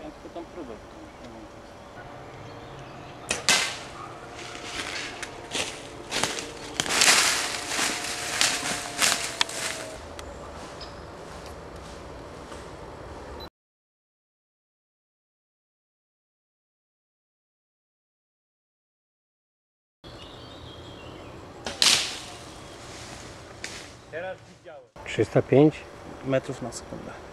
Ja tylko tam próbę. Teraz widziałem. 305 metrów na sekundę.